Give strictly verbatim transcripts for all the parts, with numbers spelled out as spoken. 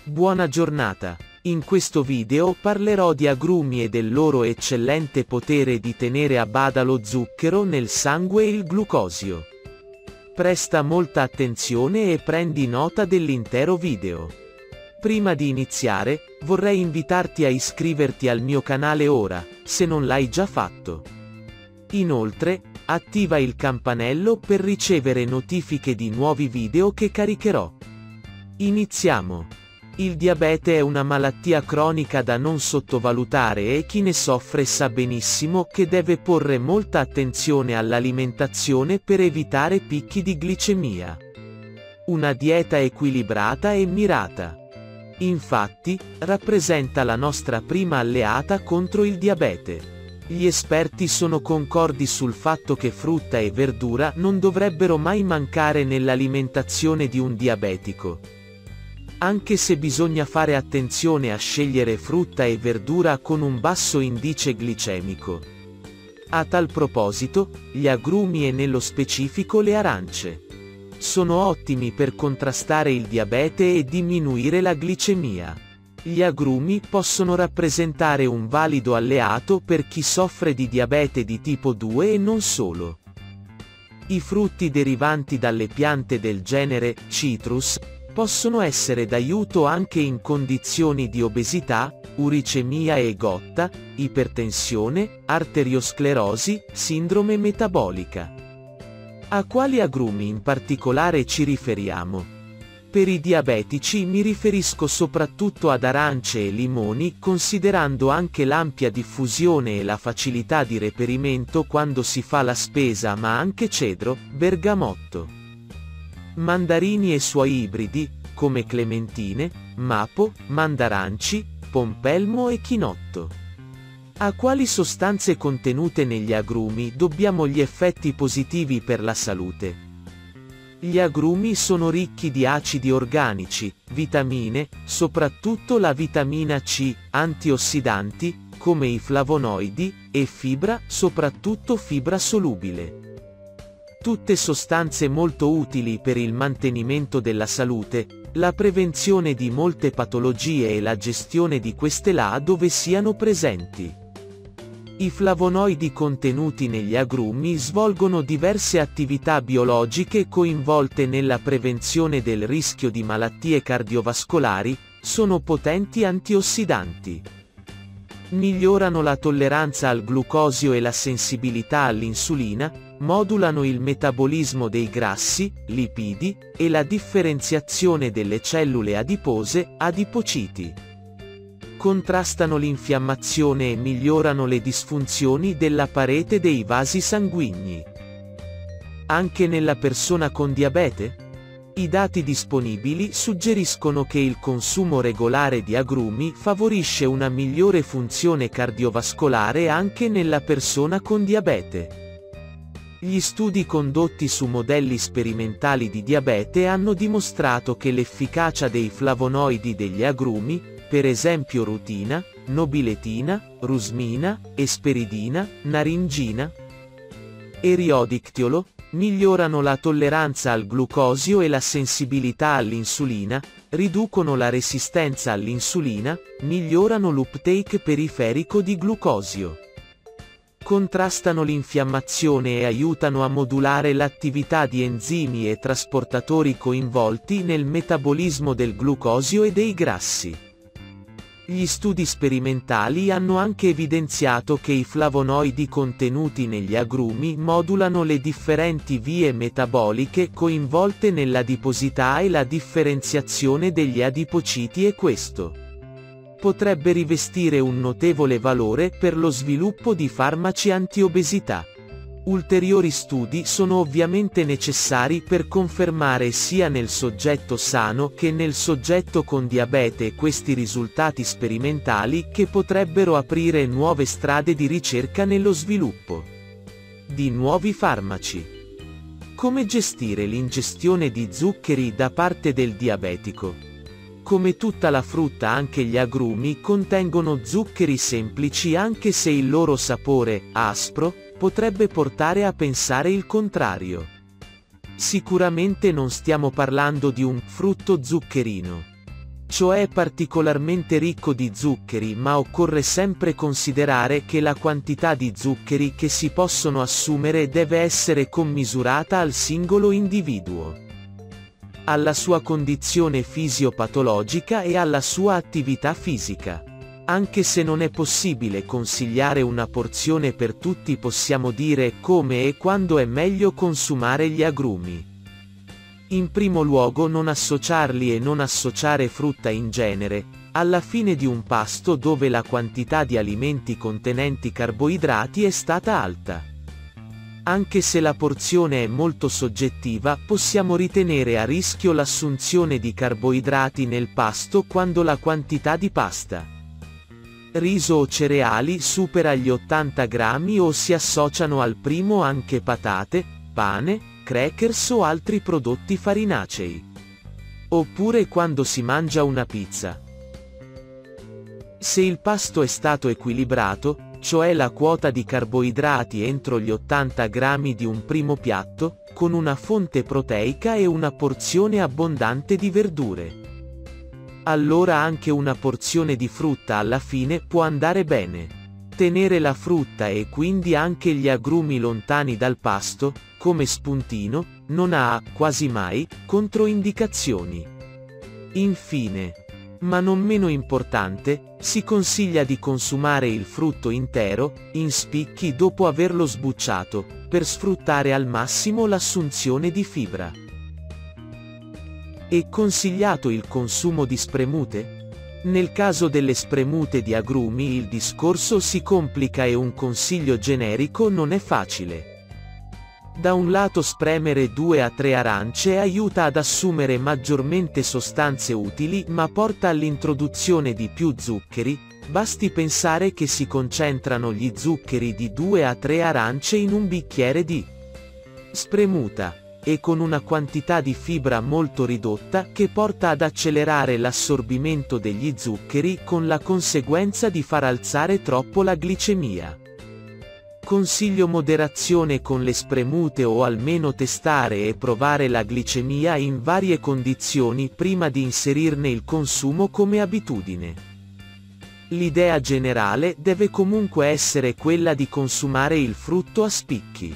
Buona giornata. In questo video parlerò di agrumi e del loro eccellente potere di tenere a bada lo zucchero nel sangue e il glucosio. Presta molta attenzione e prendi nota dell'intero video. Prima di iniziare, vorrei invitarti a iscriverti al mio canale ora, se non l'hai già fatto. Inoltre, attiva il campanello per ricevere notifiche di nuovi video che caricherò. Iniziamo. Il diabete è una malattia cronica da non sottovalutare e chi ne soffre sa benissimo che deve porre molta attenzione all'alimentazione per evitare picchi di glicemia. Una dieta equilibrata e mirata. Infatti, rappresenta la nostra prima alleata contro il diabete. Gli esperti sono concordi sul fatto che frutta e verdura non dovrebbero mai mancare nell'alimentazione di un diabetico. Anche se bisogna fare attenzione a scegliere frutta e verdura con un basso indice glicemico. A tal proposito, gli agrumi e nello specifico le arance sono ottimi per contrastare il diabete e diminuire la glicemia. Gli agrumi possono rappresentare un valido alleato per chi soffre di diabete di tipo due e non solo. I frutti derivanti dalle piante del genere citrus possono essere d'aiuto anche in condizioni di obesità, uricemia e gotta, ipertensione, arteriosclerosi, sindrome metabolica. A quali agrumi in particolare ci riferiamo? Per i diabetici mi riferisco soprattutto ad arance e limoni, considerando anche l'ampia diffusione e la facilità di reperimento quando si fa la spesa, ma anche cedro, bergamotto. Mandarini e suoi ibridi, come clementine, mapo, mandaranci, pompelmo e chinotto. A quali sostanze contenute negli agrumi dobbiamo gli effetti positivi per la salute? Gli agrumi sono ricchi di acidi organici, vitamine, soprattutto la vitamina C, antiossidanti, come i flavonoidi, e fibra, soprattutto fibra solubile. Tutte sostanze molto utili per il mantenimento della salute, la prevenzione di molte patologie e la gestione di queste là dove siano presenti. I flavonoidi contenuti negli agrumi svolgono diverse attività biologiche coinvolte nella prevenzione del rischio di malattie cardiovascolari, sono potenti antiossidanti. Migliorano la tolleranza al glucosio e la sensibilità all'insulina, modulano il metabolismo dei grassi, lipidi, e la differenziazione delle cellule adipose, adipociti. Contrastano l'infiammazione e migliorano le disfunzioni della parete dei vasi sanguigni. Anche nella persona con diabete? I dati disponibili suggeriscono che il consumo regolare di agrumi favorisce una migliore funzione cardiovascolare anche nella persona con diabete. Gli studi condotti su modelli sperimentali di diabete hanno dimostrato che l'efficacia dei flavonoidi degli agrumi, per esempio rutina, nobiletina, rusmina, esperidina, naringina, eriodictiolo, migliorano la tolleranza al glucosio e la sensibilità all'insulina, riducono la resistenza all'insulina, migliorano l'uptake periferico di glucosio. Contrastano l'infiammazione e aiutano a modulare l'attività di enzimi e trasportatori coinvolti nel metabolismo del glucosio e dei grassi. Gli studi sperimentali hanno anche evidenziato che i flavonoidi contenuti negli agrumi modulano le differenti vie metaboliche coinvolte nell'adiposità e la differenziazione degli adipociti e questo potrebbe rivestire un notevole valore per lo sviluppo di farmaci antiobesità. Ulteriori studi sono ovviamente necessari per confermare sia nel soggetto sano che nel soggetto con diabete questi risultati sperimentali che potrebbero aprire nuove strade di ricerca nello sviluppo di nuovi farmaci. Come gestire l'ingestione di zuccheri da parte del diabetico? Come tutta la frutta anche gli agrumi contengono zuccheri semplici anche se il loro sapore, aspro, potrebbe portare a pensare il contrario. Sicuramente non stiamo parlando di un frutto zuccherino. cioè particolarmente ricco di zuccheri, ma occorre sempre considerare che la quantità di zuccheri che si possono assumere deve essere commisurata al singolo individuo, alla sua condizione fisiopatologica e alla sua attività fisica. Anche se non è possibile consigliare una porzione per tutti, possiamo dire come e quando è meglio consumare gli agrumi. In primo luogo, non associarli e non associare frutta in genere, alla fine di un pasto dove la quantità di alimenti contenenti carboidrati è stata alta. Anche se la porzione è molto soggettiva, possiamo ritenere a rischio l'assunzione di carboidrati nel pasto quando la quantità di pasta, riso o cereali supera gli ottanta grammi o si associano al primo anche patate, pane, crackers o altri prodotti farinacei. Oppure quando si mangia una pizza. Se il pasto è stato equilibrato, cioè la quota di carboidrati entro gli ottanta grammi di un primo piatto, con una fonte proteica e una porzione abbondante di verdure, allora anche una porzione di frutta alla fine può andare bene. Tenere la frutta e quindi anche gli agrumi lontani dal pasto, come spuntino, non ha, quasi mai, controindicazioni. Infine, ma non meno importante, si consiglia di consumare il frutto intero, in spicchi dopo averlo sbucciato, per sfruttare al massimo l'assunzione di fibra. È consigliato il consumo di spremute? Nel caso delle spremute di agrumi il discorso si complica e un consiglio generico non è facile. Da un lato, spremere due a tre arance aiuta ad assumere maggiormente sostanze utili ma porta all'introduzione di più zuccheri, basti pensare che si concentrano gli zuccheri di due a tre arance in un bicchiere di spremuta, e con una quantità di fibra molto ridotta che porta ad accelerare l'assorbimento degli zuccheri con la conseguenza di far alzare troppo la glicemia. Consiglio moderazione con le spremute o almeno testare e provare la glicemia in varie condizioni prima di inserirne il consumo come abitudine. L'idea generale deve comunque essere quella di consumare il frutto a spicchi.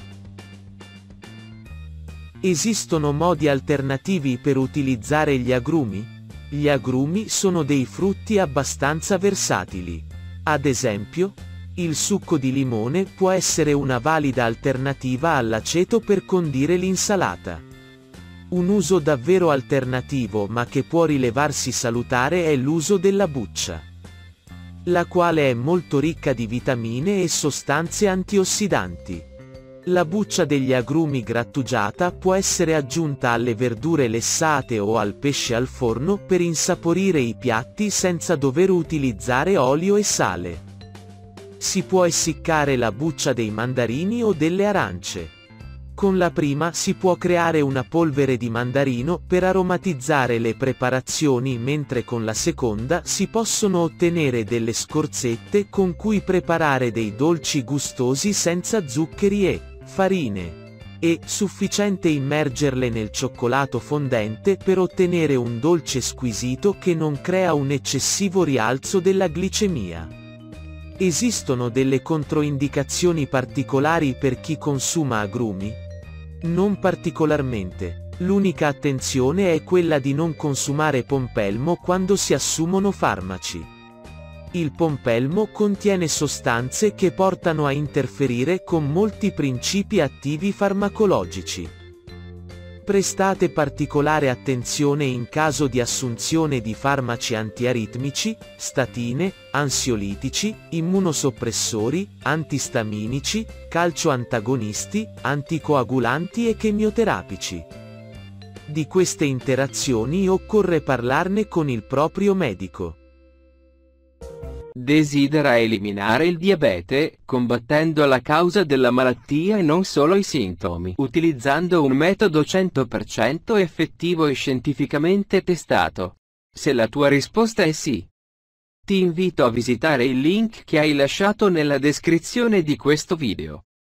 Esistono modi alternativi per utilizzare gli agrumi? Gli agrumi sono dei frutti abbastanza versatili. Ad esempio, il succo di limone può essere una valida alternativa all'aceto per condire l'insalata. Un uso davvero alternativo ma che può rilevarsi salutare è l'uso della buccia, la quale è molto ricca di vitamine e sostanze antiossidanti. La buccia degli agrumi grattugiata può essere aggiunta alle verdure lessate o al pesce al forno per insaporire i piatti senza dover utilizzare olio e sale. Si può essiccare la buccia dei mandarini o delle arance. Con la prima si può creare una polvere di mandarino per aromatizzare le preparazioni, mentre con la seconda si possono ottenere delle scorzette con cui preparare dei dolci gustosi senza zuccheri e farine. È sufficiente immergerle nel cioccolato fondente per ottenere un dolce squisito che non crea un eccessivo rialzo della glicemia. Esistono delle controindicazioni particolari per chi consuma agrumi? Non particolarmente. L'unica attenzione è quella di non consumare pompelmo quando si assumono farmaci. Il pompelmo contiene sostanze che portano a interferire con molti principi attivi farmacologici. Prestate particolare attenzione in caso di assunzione di farmaci antiaritmici, statine, ansiolitici, immunosoppressori, antistaminici, calcioantagonisti, anticoagulanti e chemioterapici. Di queste interazioni occorre parlarne con il proprio medico. Desidera eliminare il diabete, combattendo la causa della malattia e non solo i sintomi, utilizzando un metodo cento per cento effettivo e scientificamente testato? Se la tua risposta è sì, ti invito a visitare il link che hai lasciato nella descrizione di questo video.